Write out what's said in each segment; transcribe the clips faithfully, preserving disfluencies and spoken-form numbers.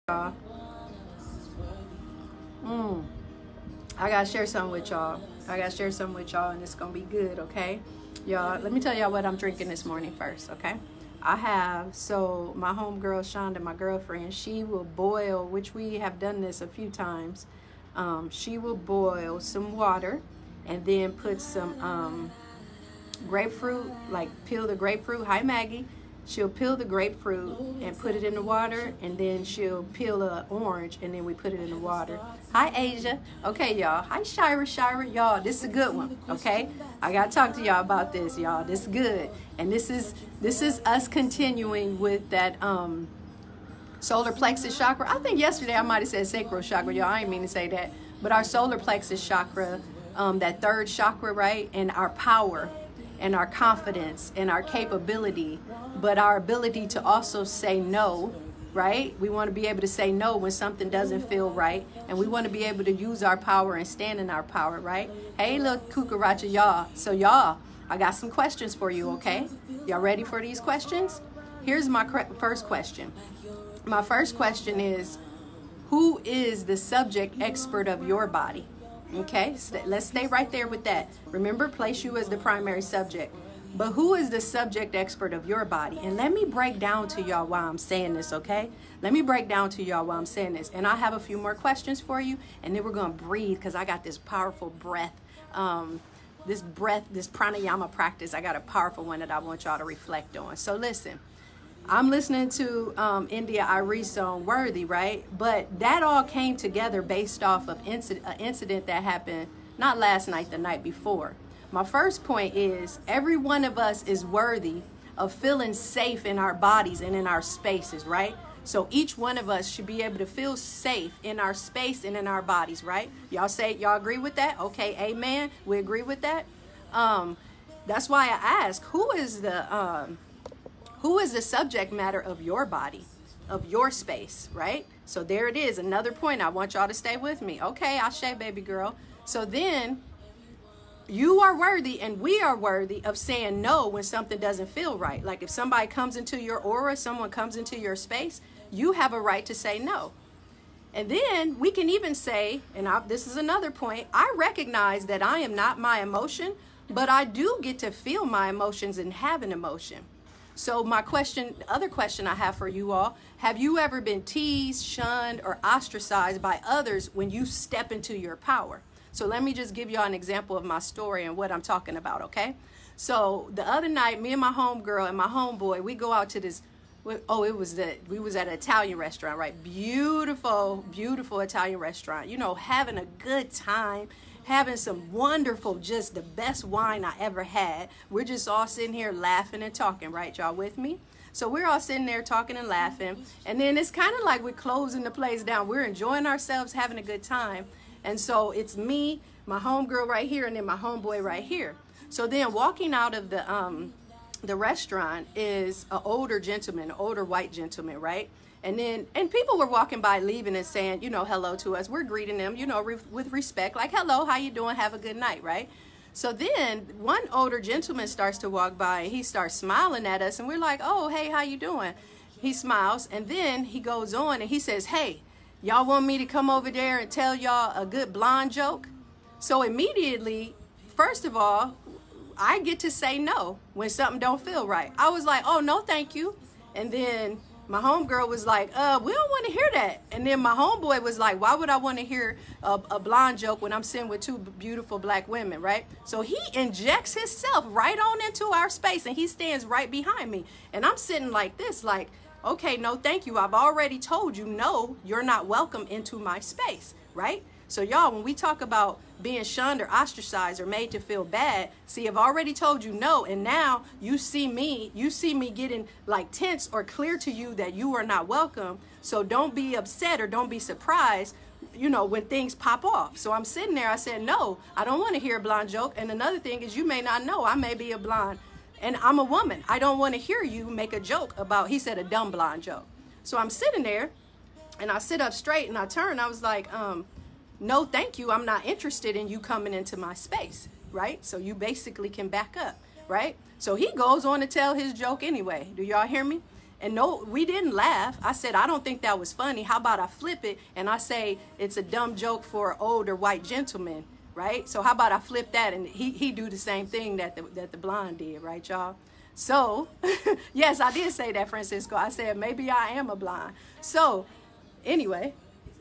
y'all. Mm. I gotta share something with y'all. I gotta share something with y'all, and it's gonna be good, okay? Y'all, let me tell y'all what I'm drinking this morning first, okay? I have, so my homegirl Shonda, my girlfriend, she will boil, which we have done this a few times. Um, she will boil some water and then put some um, grapefruit, like peel the grapefruit. Hi, Maggie. She'll peel the grapefruit and put it in the water, and then she'll peel an orange, and then we put it in the water. Hi, Asia. Okay, y'all. Hi, Shira, Shira. Y'all, this is a good one, okay? I got to talk to y'all about this, y'all. This is good. And this is this is us continuing with that um, solar plexus chakra. I think yesterday I might have said sacral chakra, y'all. I didn't mean to say that. But our solar plexus chakra, um, that third chakra, right? And our power and our confidence and our capability, but our ability to also say no, right? We want to be able to say no when something doesn't feel right, and we want to be able to use our power and stand in our power, right? Hey, look, Kukaracha, y'all. So y'all, I got some questions for you, okay? Y'all ready for these questions? Here's my first question. My first question is, who is the subject expert of your body? Okay, so let's stay right there with that. Remember, place you as the primary subject. But who is the subject expert of your body? And let me break down to y'all why I'm saying this, okay? Let me break down to y'all why I'm saying this. And I have a few more questions for you, and then we're going to breathe, because I got this powerful breath. Um, this breath, this pranayama practice, I got a powerful one that I want y'all to reflect on. So listen. I'm listening to um, India Arie song Worthy, right? But that all came together based off of incident, an incident that happened not last night, the night before. My first point is every one of us is worthy of feeling safe in our bodies and in our spaces, right? So each one of us should be able to feel safe in our space and in our bodies, right? Y'all say, y'all agree with that? Okay, amen. We agree with that. Um, that's why I ask, who is the... Um, Who is the subject matter of your body, of your space, right? So there it is, another point. I want y'all to stay with me. Okay, Ashe, baby girl. So then you are worthy and we are worthy of saying no when something doesn't feel right. Like if somebody comes into your aura, someone comes into your space, you have a right to say no. And then we can even say, and I, this is another point, I recognize that I am not my emotion, but I do get to feel my emotions and have an emotion. So my question, the other question I have for you all, have you ever been teased, shunned, or ostracized by others when you step into your power? So let me just give y'all an example of my story and what I'm talking about, okay? So the other night, me and my homegirl and my homeboy, we go out to this, oh, it was the, we was at an Italian restaurant, right? Beautiful, beautiful Italian restaurant. You know, having a good time. Having some wonderful, just the best wine I ever had. We're just all sitting here laughing and talking, right? Y'all with me? So we're all sitting there talking and laughing. And then it's kind of like we're closing the place down. We're enjoying ourselves, having a good time. And so it's me, my homegirl right here, and then my homeboy right here. So then walking out of the, um, the restaurant is an older gentleman, an older white gentleman, right? And then, and people were walking by, leaving and saying, you know, hello to us. We're greeting them, you know, re with respect, like, hello, how you doing? Have a good night, right? So then one older gentleman starts to walk by and he starts smiling at us and we're like, oh, hey, how you doing? He smiles and then he goes on and he says, hey, y'all want me to come over there and tell y'all a good blonde joke? So immediately, first of all, I get to say no when something don't feel right. I was like, oh, no, thank you. And then my homegirl was like, uh, we don't want to hear that. And then my homeboy was like, why would I want to hear a, a blonde joke when I'm sitting with two beautiful black women, right? So he injects himself right on into our space and he stands right behind me. And I'm sitting like this, like, okay, no, thank you. I've already told you, no, you're not welcome into my space, right? So y'all, when we talk about being shunned or ostracized or made to feel bad, see, I've already told you no, and now you see me, you see me getting like tense or clear to you that you are not welcome. So don't be upset or don't be surprised, you know, when things pop off. So I'm sitting there, I said, no, I don't want to hear a blonde joke. And another thing is you may not know, I may be a blonde and I'm a woman. I don't want to hear you make a joke about, he said a dumb blonde joke. So I'm sitting there and I sit up straight and I turn, I was like, um, no, thank you. I'm not interested in you coming into my space, right? So you basically can back up, right? So he goes on to tell his joke anyway. Do y'all hear me? And no, we didn't laugh. I said, I don't think that was funny. How about I flip it and I say it's a dumb joke for older white gentlemen, right? So how about I flip that and he, he do the same thing that the, that the blonde did, right, y'all? So, yes, I did say that, Francisco. I said, maybe I am a blonde. So, anyway,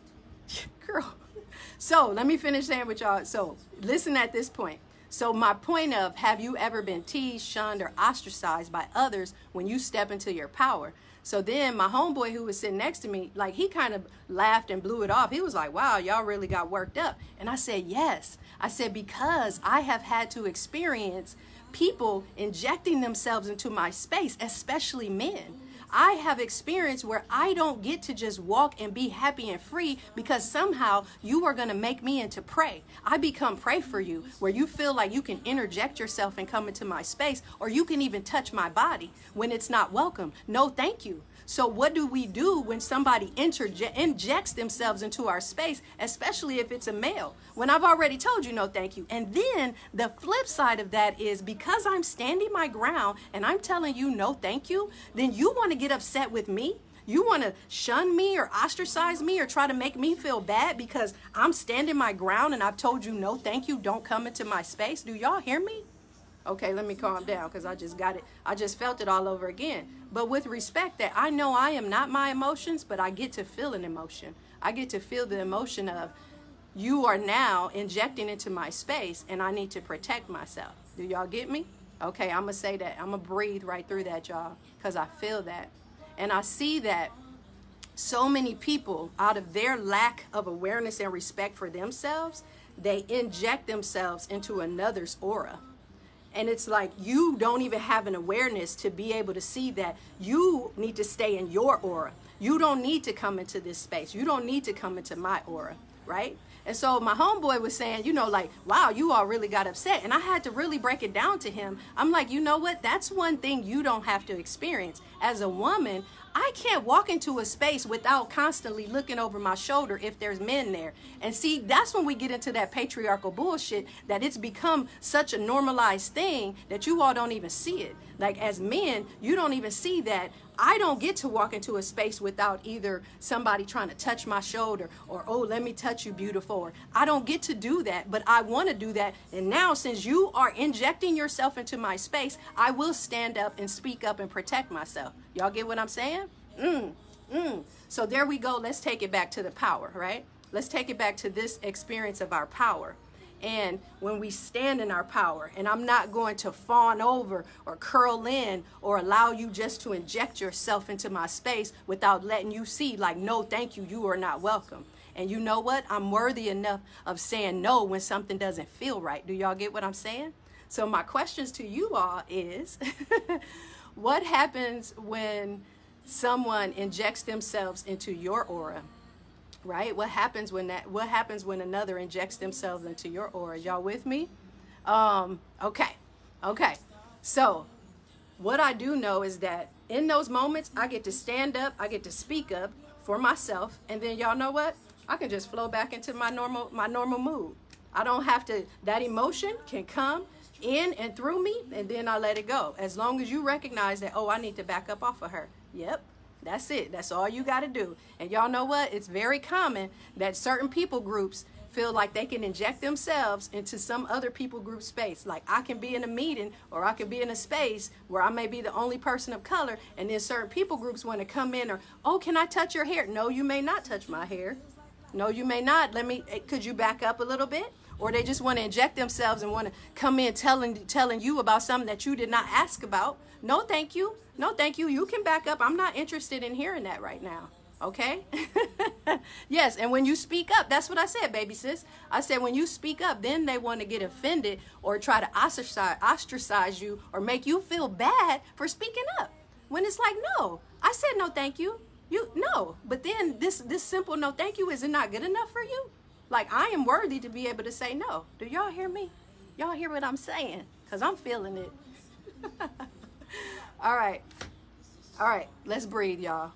girl. So, let me finish saying with y'all. So, listen at this point. So, my point of, have you ever been teased, shunned, or ostracized by others when you step into your power? So then my homeboy who was sitting next to me, like, he kind of laughed and blew it off. He was like, wow, y'all really got worked up. And I said, yes. I said, because I have had to experience people injecting themselves into my space, especially men. I have experienced where I don't get to just walk and be happy and free because somehow you are going to make me into prey. I become prey for you, where you feel like you can interject yourself and come into my space, or you can even touch my body when it's not welcome. No, thank you. So what do we do when somebody interje- injects themselves into our space, especially if it's a male? When I've already told you no thank you. And then the flip side of that is, because I'm standing my ground and I'm telling you no thank you, then you want to get upset with me? You want to shun me or ostracize me or try to make me feel bad because I'm standing my ground and I've told you no thank you, don't come into my space? Do y'all hear me? Okay, let me calm down because I just got it. I just felt it all over again. But with respect that I know I am not my emotions, but I get to feel an emotion. I get to feel the emotion of, you are now injecting into my space and I need to protect myself. Do y'all get me? Okay, I'm going to say that. I'm going to breathe right through that, y'all, because I feel that. And I see that so many people, out of their lack of awareness and respect for themselves, they inject themselves into another's aura. And it's like you don't even have an awareness to be able to see that you need to stay in your aura. You don't need to come into this space. You don't need to come into my aura, right? And so my homeboy was saying, you know, like, wow, you all really got upset. And I had to really break it down to him. I'm like, you know what? That's one thing you don't have to experience. As a woman, I can't walk into a space without constantly looking over my shoulder if there's men there. And see, that's when we get into that patriarchal bullshit, that it's become such a normalized thing that you all don't even see it. Like, as men, you don't even see that I don't get to walk into a space without either somebody trying to touch my shoulder or, oh, let me touch you, beautiful. Or I don't get to do that, but I want to do that. And now, since you are injecting yourself into my space, I will stand up and speak up and protect myself. Y'all get what I'm saying? Mm, mm. So there we go. Let's take it back to the power, right? Let's take it back to this experience of our power. And when we stand in our power, and I'm not going to fawn over or curl in or allow you just to inject yourself into my space without letting you see, like, no, thank you, you are not welcome. And you know what? I'm worthy enough of saying no when something doesn't feel right. Do y'all get what I'm saying? So my questions to you all is, what happens when someone injects themselves into your aura? Right? What happens when that, what happens when another injects themselves into your aura? Y'all with me? Um, okay. Okay. So what I do know is that in those moments, I get to stand up, I get to speak up for myself. And then y'all know what? I can just flow back into my normal, my normal mood. I don't have to, that emotion can come in and through me, and then I let it go. As long as you recognize that, oh, I need to back up off of her. Yep. That's it. That's all you got to do. And y'all know what? It's very common that certain people groups feel like they can inject themselves into some other people group space. Like, I can be in a meeting or I can be in a space where I may be the only person of color, and then certain people groups want to come in or, oh, can I touch your hair? No, you may not touch my hair. No, you may not. Let me, could you back up a little bit? Or they just want to inject themselves and want to come in telling telling you about something that you did not ask about. No, thank you. No, thank you. You can back up. I'm not interested in hearing that right now. Okay? Yes, and when you speak up, that's what I said, baby sis. I said when you speak up, then they want to get offended or try to ostracize, ostracize you or make you feel bad for speaking up. When it's like, no, I said no, thank you. You no, but then this this simple no, thank you, is it not good enough for you? Like, I am worthy to be able to say no. Do y'all hear me? Y'all hear what I'm saying? Because I'm feeling it. All right. All right. Let's breathe, y'all.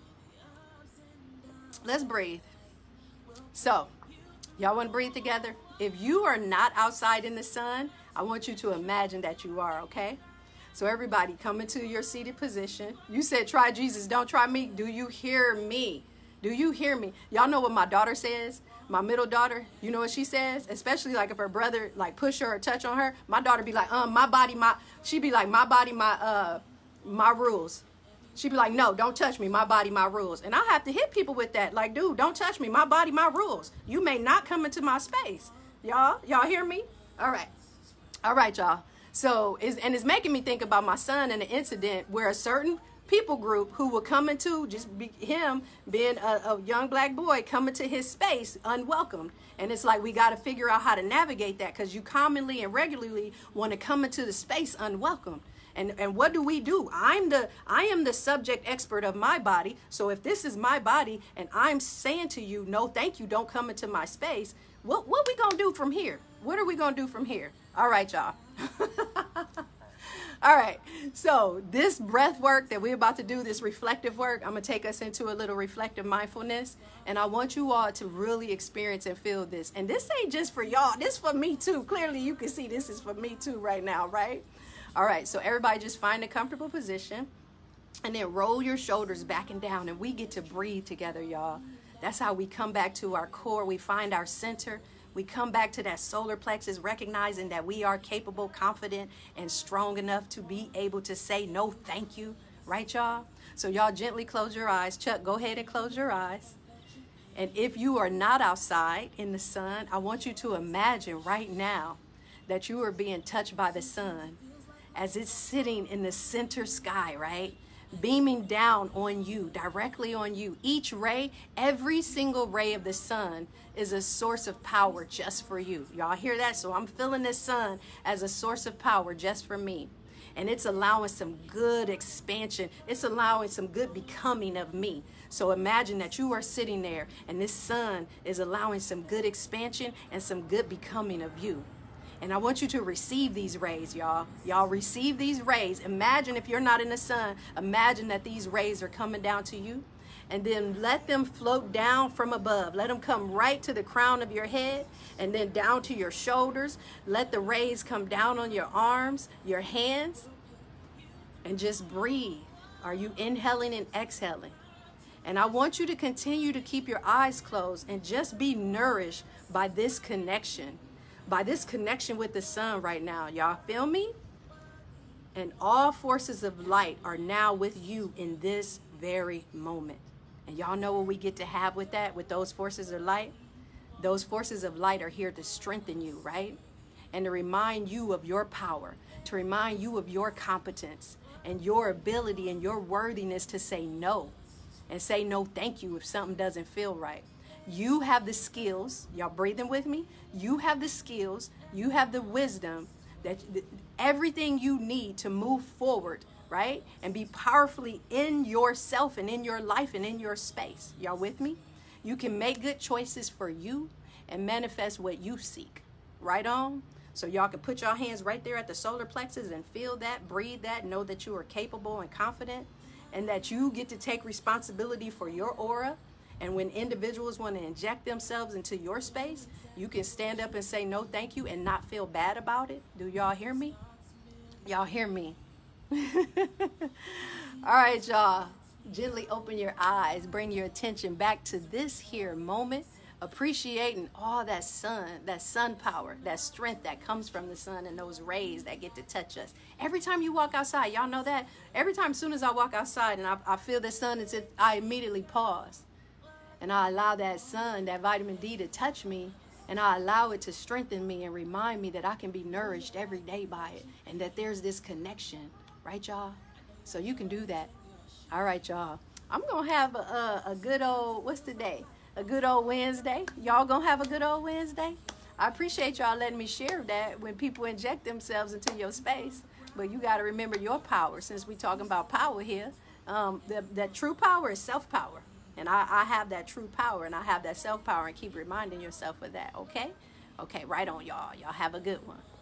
Let's breathe. So, y'all want to breathe together? If you are not outside in the sun, I want you to imagine that you are, okay? So everybody, come into your seated position. You said, try Jesus, don't try me. Do you hear me? Do you hear me? Y'all know what my daughter says? My middle daughter, you know what she says? Especially like if her brother like push her or touch on her, my daughter be like, um, my body, my, she be like, my body, my, uh, my rules. She be like, no, don't touch me. My body, my rules. And I have to hit people with that. Like, dude, don't touch me. My body, my rules. You may not come into my space. Y'all, y'all hear me? All right. All right, y'all. So, is and it's making me think about my son and an incident where a certain people group who will come into just be, him being a, a young black boy coming to his space unwelcomed. And it's like we got to figure out how to navigate that, because you commonly and regularly want to come into the space unwelcomed. And, and what do we do? I'm the I am the subject expert of my body. So if this is my body and I'm saying to you, no, thank you, don't come into my space. What what we gonna do from here? What are we gonna do from here? All right, y'all. All right. So this breath work that we're about to do, this reflective work, I'm gonna take us into a little reflective mindfulness. And I want you all to really experience and feel this. And this ain't just for y'all. This for me too. Clearly you can see this is for me too right now, right? All right, so everybody just find a comfortable position and then roll your shoulders back and down, and we get to breathe together, y'all. That's how we come back to our core. We find our center. We come back to that solar plexus, recognizing that we are capable, confident, and strong enough to be able to say no thank you, right, y'all? So y'all gently close your eyes. Chuck, go ahead and close your eyes. And if you are not outside in the sun, I want you to imagine right now that you are being touched by the sun, as it's sitting in the center sky, right? Beaming down on you, directly on you. Each ray, every single ray of the sun is a source of power just for you. Y'all hear that? So I'm feeling this sun as a source of power just for me. And it's allowing some good expansion. It's allowing some good becoming of me. So imagine that you are sitting there and this sun is allowing some good expansion and some good becoming of you. And I want you to receive these rays, y'all. Y'all receive these rays. Imagine if you're not in the sun, imagine that these rays are coming down to you. And then let them float down from above. Let them come right to the crown of your head and then down to your shoulders. Let the rays come down on your arms, your hands, and just breathe. Are you inhaling and exhaling? And I want you to continue to keep your eyes closed and just be nourished by this connection. By this connection with the sun right now. Y'all feel me? And all forces of light are now with you in this very moment. And y'all know what we get to have with that, with those forces of light? Those forces of light are here to strengthen you, right? And to remind you of your power, to remind you of your competence and your ability and your worthiness to say no and say no thank you if something doesn't feel right. You have the skills, y'all breathing with me? You have the skills, you have the wisdom, that everything you need to move forward, right? And be powerfully in yourself and in your life and in your space. Y'all with me? You can make good choices for you and manifest what you seek. Right on? So y'all can put your hands right there at the solar plexus and feel that, breathe that, know that you are capable and confident, and that you get to take responsibility for your aura. And when individuals want to inject themselves into your space, you can stand up and say no thank you and not feel bad about it. Do y'all hear me? Y'all hear me? All right, y'all. Gently open your eyes. Bring your attention back to this here moment. Appreciating all that sun, that sun power, that strength that comes from the sun and those rays that get to touch us. Every time you walk outside, y'all know that? Every time, as soon as I walk outside and I, I feel the sun, it's, it, I immediately pause. And I allow that sun, that vitamin D to touch me, and I allow it to strengthen me and remind me that I can be nourished every day by it, and that there's this connection, right, y'all? So you can do that. All right, y'all. I'm going to have a, a, a good old, what's the day? A good old Wednesday. Y'all going to have a good old Wednesday? I appreciate y'all letting me share that when people inject themselves into your space. But you got to remember your power, since we're talking about power here. Um, the, that true power is self-power. And I, I have that true power, and I have that self-power, and keep reminding yourself of that, okay? Okay, right on, y'all. Y'all have a good one.